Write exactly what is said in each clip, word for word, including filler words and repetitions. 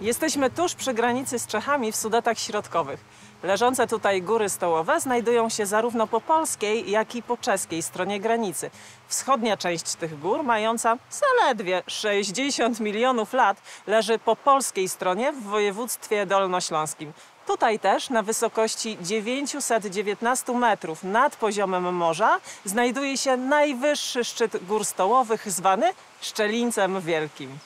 Jesteśmy tuż przy granicy z Czechami w Sudetach Środkowych. Leżące tutaj góry stołowe znajdują się zarówno po polskiej, jak i po czeskiej stronie granicy. Wschodnia część tych gór, mająca zaledwie sześćdziesiąt milionów lat, leży po polskiej stronie w województwie dolnośląskim. Tutaj też, na wysokości dziewięćset dziewiętnaście metrów nad poziomem morza, znajduje się najwyższy szczyt gór stołowych, zwany Szczelińcem Wielkim.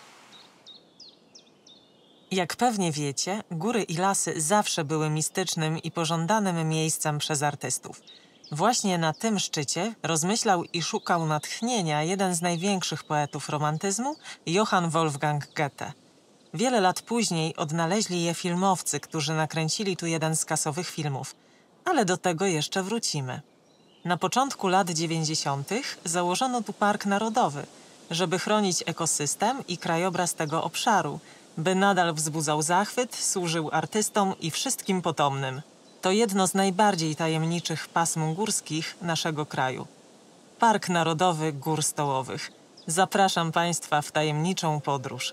Jak pewnie wiecie, góry i lasy zawsze były mistycznym i pożądanym miejscem przez artystów. Właśnie na tym szczycie rozmyślał i szukał natchnienia jeden z największych poetów romantyzmu, Johann Wolfgang Goethe. Wiele lat później odnaleźli je filmowcy, którzy nakręcili tu jeden z kasowych filmów. Ale do tego jeszcze wrócimy. Na początku lat dziewięćdziesiątych założono tu park narodowy, żeby chronić ekosystem i krajobraz tego obszaru, by nadal wzbudzał zachwyt, służył artystom i wszystkim potomnym. To jedno z najbardziej tajemniczych pasm górskich naszego kraju. Park Narodowy Gór Stołowych. Zapraszam Państwa w tajemniczą podróż.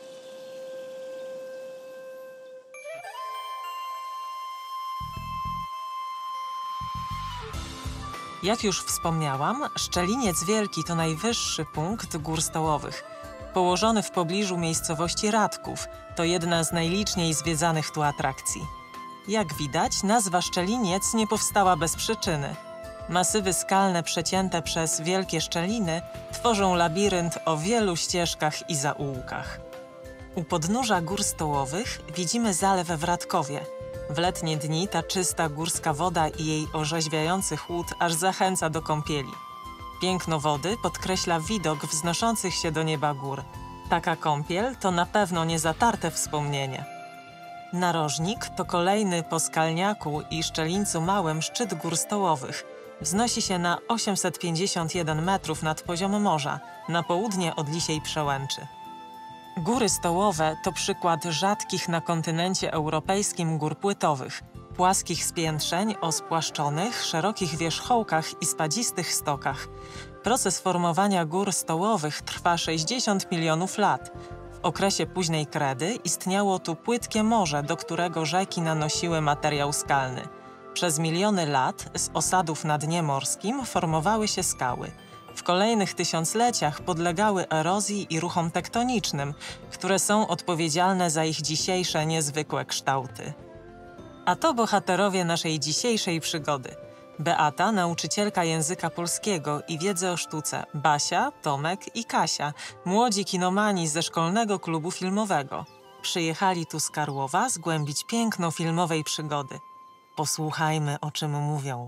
Jak już wspomniałam, Szczeliniec Wielki to najwyższy punkt gór stołowych. Położony w pobliżu miejscowości Radków, to jedna z najliczniej zwiedzanych tu atrakcji. Jak widać, nazwa Szczeliniec nie powstała bez przyczyny. Masywy skalne przecięte przez wielkie szczeliny tworzą labirynt o wielu ścieżkach i zaułkach. U podnóża gór stołowych widzimy zalew w Radkowie. W letnie dni ta czysta górska woda i jej orzeźwiający chłód aż zachęca do kąpieli. Piękno wody podkreśla widok wznoszących się do nieba gór. Taka kąpiel to na pewno niezatarte wspomnienie. Narożnik to kolejny po Skalniaku i Szczelińcu Małym szczyt gór stołowych. Wznosi się na osiemset pięćdziesiąt jeden metrów nad poziom morza, na południe od Lisiej Przełęczy. Góry stołowe to przykład rzadkich na kontynencie europejskim gór płytowych, płaskich spiętrzeń o spłaszczonych, szerokich wierzchołkach i spadzistych stokach. Proces formowania gór stołowych trwa sześćdziesiąt milionów lat. W okresie późnej kredy istniało tu płytkie morze, do którego rzeki nanosiły materiał skalny. Przez miliony lat z osadów na dnie morskim formowały się skały. W kolejnych tysiącleciach podlegały erozji i ruchom tektonicznym, które są odpowiedzialne za ich dzisiejsze niezwykłe kształty. A to bohaterowie naszej dzisiejszej przygody. Beata, nauczycielka języka polskiego i wiedzy o sztuce, Basia, Tomek i Kasia, młodzi kinomani ze szkolnego klubu filmowego. Przyjechali tu z Karłowa zgłębić piękno filmowej przygody. Posłuchajmy, o czym mówią.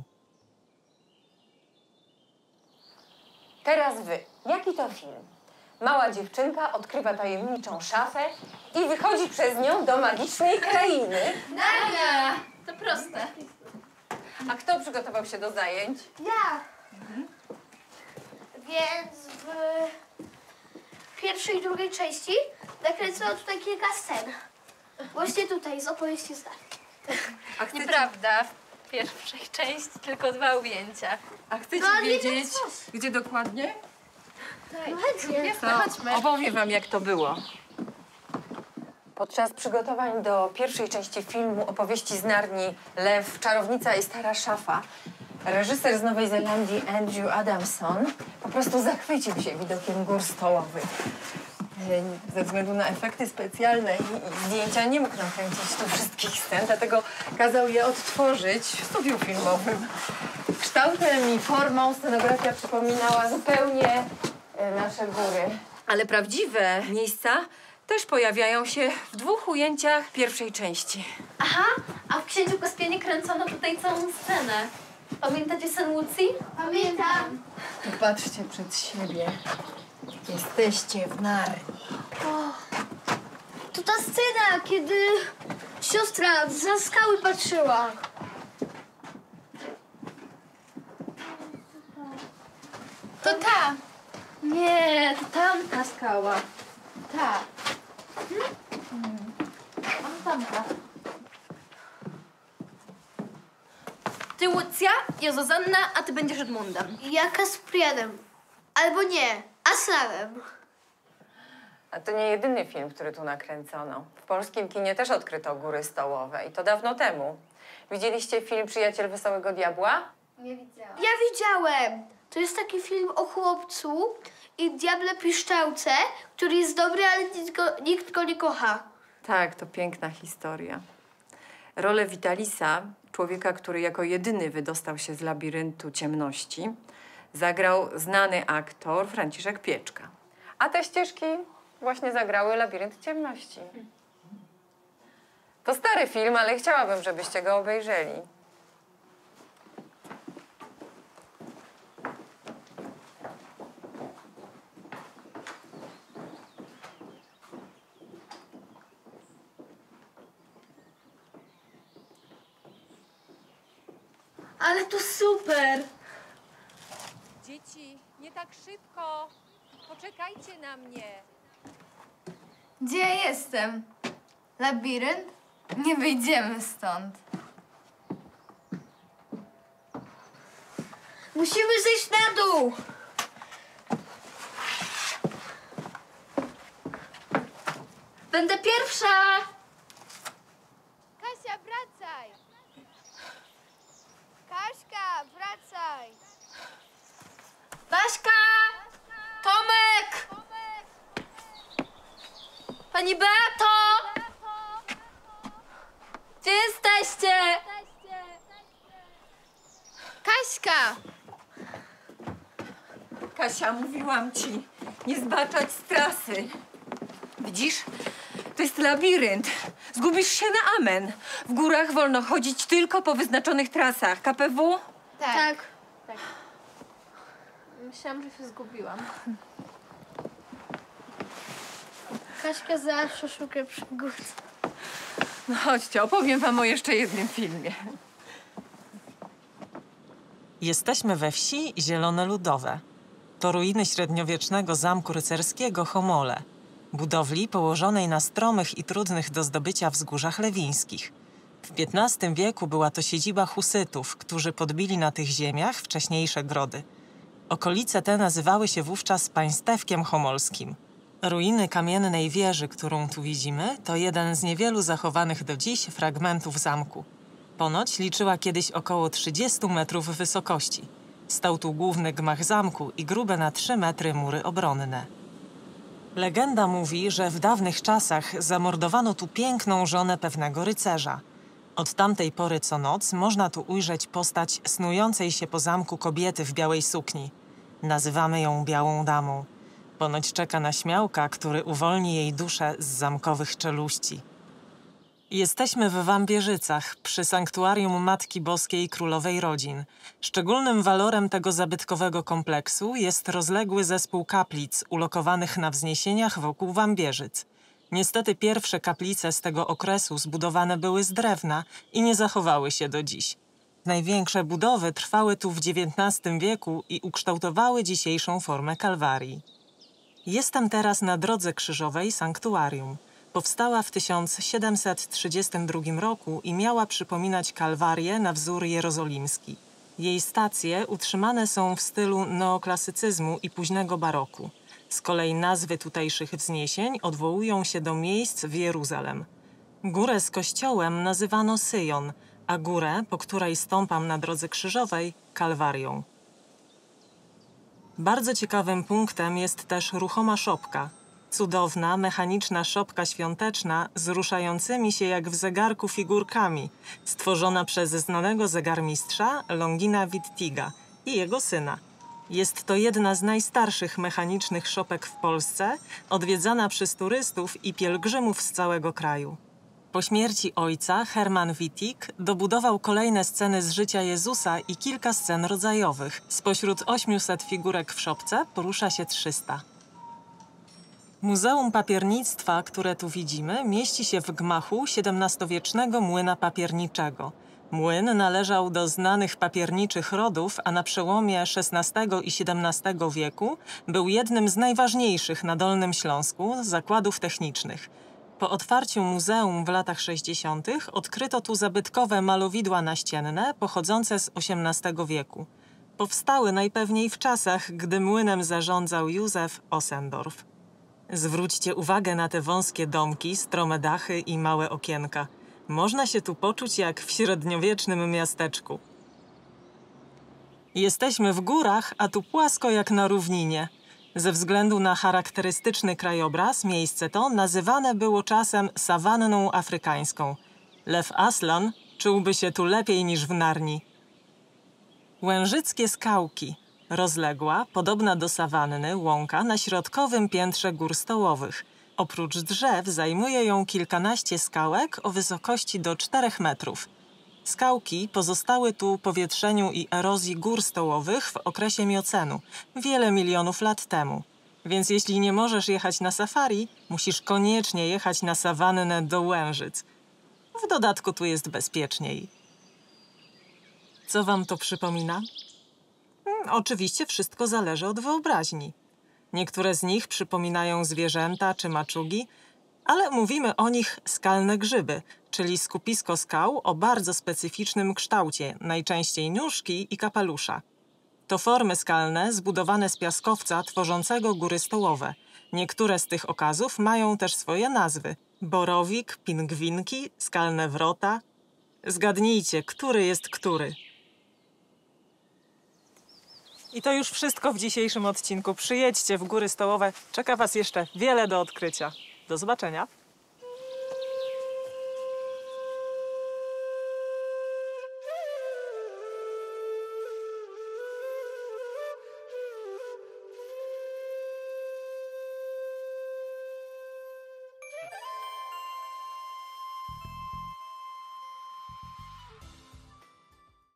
Teraz wy. Jaki to film? Mała dziewczynka odkrywa tajemniczą szafę i wychodzi przez nią do magicznej krainy. Nadia! To proste. A kto przygotował się do zajęć? Ja. Mhm. Więc w pierwszej i drugiej części nakręcono tutaj kilka scen. Właśnie tutaj, z opowieści z Danii. A chcecie... Nieprawda. W pierwszej części tylko dwa ujęcia. A chcecie No, ale wiedzieć, coś. gdzie dokładnie? No chętnie. To chodźmy. opowiem wam, jak to było. Podczas przygotowań do pierwszej części filmu Opowieści z Narni Lew, Czarownica i Stara Szafa reżyser z Nowej Zelandii Andrew Adamson po prostu zachwycił się widokiem gór stołowych. Ze względu na efekty specjalne i zdjęcia nie mógł nakręcić tu wszystkich scen, dlatego kazał je odtworzyć w studiu filmowym. Kształtem i formą scenografia przypominała zupełnie nasze góry. Ale prawdziwe miejsca też pojawiają się w dwóch ujęciach pierwszej części. Aha, a w Księciu Kaspianie kręcono tutaj całą scenę. Pamiętacie Sen Lucji? Pamiętam. Tu patrzcie przed siebie. Jesteście w Narni. To ta scena, kiedy siostra za skały patrzyła. To ta. Nie, to tamta skała. Ta. Hmm? A tamta. Ty Łucja, ja Zuzanna, a ty będziesz Edmundem. Ja Kasprianem. Albo nie, Aslavem. A to nie jedyny film, który tu nakręcono. W polskim kinie też odkryto góry stołowe i to dawno temu. Widzieliście film Przyjaciel Wesołego Diabła? Nie widziałam. Ja widziałem! To jest taki film o chłopcu i diable piszczałce, który jest dobry, ale nikt go, nikt go nie kocha. Tak, to piękna historia. Rolę Vitalisa, człowieka, który jako jedyny wydostał się z labiryntu ciemności, zagrał znany aktor Franciszek Pieczka. A te ścieżki właśnie zagrały Labirynt Ciemności. To stary film, ale chciałabym, żebyście go obejrzeli. Ale to super! Dzieci, nie tak szybko. Poczekajcie na mnie. Gdzie ja jestem? Labirynt? Nie wyjdziemy stąd. Musimy zejść na dół! Będę pierwsza! Kasia, wracaj! Kaśka, wracaj! Baśka! Tomek! Pani Beato! Gdzie jesteście? Kaśka! Kasia, mówiłam ci, nie zbaczać z trasy. Widzisz? To jest labirynt. Zgubisz się na amen. W górach wolno chodzić tylko po wyznaczonych trasach. K P W? Tak. Myślałam, że się zgubiłam. Kaśka zawsze szuka przygód. No chodźcie, opowiem wam o jeszcze jednym filmie. Jesteśmy we wsi Zielone Ludowe. To ruiny średniowiecznego zamku rycerskiego Homole, budowli położonej na stromych i trudnych do zdobycia wzgórzach lewińskich. W piętnastym wieku była to siedziba husytów, którzy podbili na tych ziemiach wcześniejsze grody. Okolice te nazywały się wówczas państewkiem homolskim. Ruiny kamiennej wieży, którą tu widzimy, to jeden z niewielu zachowanych do dziś fragmentów zamku. Ponoć liczyła kiedyś około trzydziestu metrów wysokości. Stał tu główny gmach zamku i grube na trzy metry mury obronne. Legenda mówi, że w dawnych czasach zamordowano tu piękną żonę pewnego rycerza. Od tamtej pory co noc można tu ujrzeć postać snującej się po zamku kobiety w białej sukni. Nazywamy ją Białą Damą. Ponoć czeka na śmiałka, który uwolni jej duszę z zamkowych czeluści. Jesteśmy w Wambierzycach, przy sanktuarium Matki Boskiej Królowej Rodzin. Szczególnym walorem tego zabytkowego kompleksu jest rozległy zespół kaplic ulokowanych na wzniesieniach wokół Wambierzyc. Niestety pierwsze kaplice z tego okresu zbudowane były z drewna i nie zachowały się do dziś. Największe budowy trwały tu w dziewiętnastym wieku i ukształtowały dzisiejszą formę kalwarii. Jestem teraz na Drodze Krzyżowej sanktuarium. Powstała w tysiąc siedemset trzydziestym drugim roku i miała przypominać kalwarię na wzór jerozolimski. Jej stacje utrzymane są w stylu neoklasycyzmu i późnego baroku. Z kolei nazwy tutejszych wzniesień odwołują się do miejsc w Jeruzalem. Górę z kościołem nazywano Syjon, a górę, po której stąpam na Drodze Krzyżowej, Kalwarią. Bardzo ciekawym punktem jest też ruchoma szopka. Cudowna, mechaniczna szopka świąteczna z ruszającymi się jak w zegarku figurkami, stworzona przez znanego zegarmistrza Longina Wittiga i jego syna. Jest to jedna z najstarszych mechanicznych szopek w Polsce, odwiedzana przez turystów i pielgrzymów z całego kraju. Po śmierci ojca Hermann Wittig dobudował kolejne sceny z życia Jezusa i kilka scen rodzajowych. Spośród ośmiuset figurek w szopce porusza się trzysta. Muzeum Papiernictwa, które tu widzimy, mieści się w gmachu siedemnastowiecznego młyna papierniczego. Młyn należał do znanych papierniczych rodów, a na przełomie szesnastego i siedemnastego wieku był jednym z najważniejszych na Dolnym Śląsku zakładów technicznych. Po otwarciu muzeum w latach sześćdziesiątych odkryto tu zabytkowe malowidła naścienne pochodzące z osiemnastego wieku. Powstały najpewniej w czasach, gdy młynem zarządzał Józef Ossendorf. Zwróćcie uwagę na te wąskie domki, strome dachy i małe okienka. Można się tu poczuć jak w średniowiecznym miasteczku. Jesteśmy w górach, a tu płasko jak na równinie. Ze względu na charakterystyczny krajobraz, miejsce to nazywane było czasem sawanną afrykańską. Lew Aslan czułby się tu lepiej niż w Narni. Łężyckie skałki. Rozległa, podobna do sawanny, łąka na środkowym piętrze gór stołowych. Oprócz drzew zajmuje ją kilkanaście skałek o wysokości do czterech metrów. Skałki pozostały tu po wietrzeniu i erozji gór stołowych w okresie miocenu, wiele milionów lat temu. Więc jeśli nie możesz jechać na safari, musisz koniecznie jechać na sawannę do Łężyc. W dodatku tu jest bezpieczniej. Co wam to przypomina? Hmm, oczywiście wszystko zależy od wyobraźni. Niektóre z nich przypominają zwierzęta czy maczugi, ale mówimy o nich skalne grzyby, czyli skupisko skał o bardzo specyficznym kształcie, najczęściej nóżki i kapelusza. To formy skalne zbudowane z piaskowca tworzącego góry stołowe. Niektóre z tych okazów mają też swoje nazwy. Borowik, pingwinki, skalne wrota. Zgadnijcie, który jest który. I to już wszystko w dzisiejszym odcinku. Przyjedźcie w Góry Stołowe. Czeka was jeszcze wiele do odkrycia. Do zobaczenia.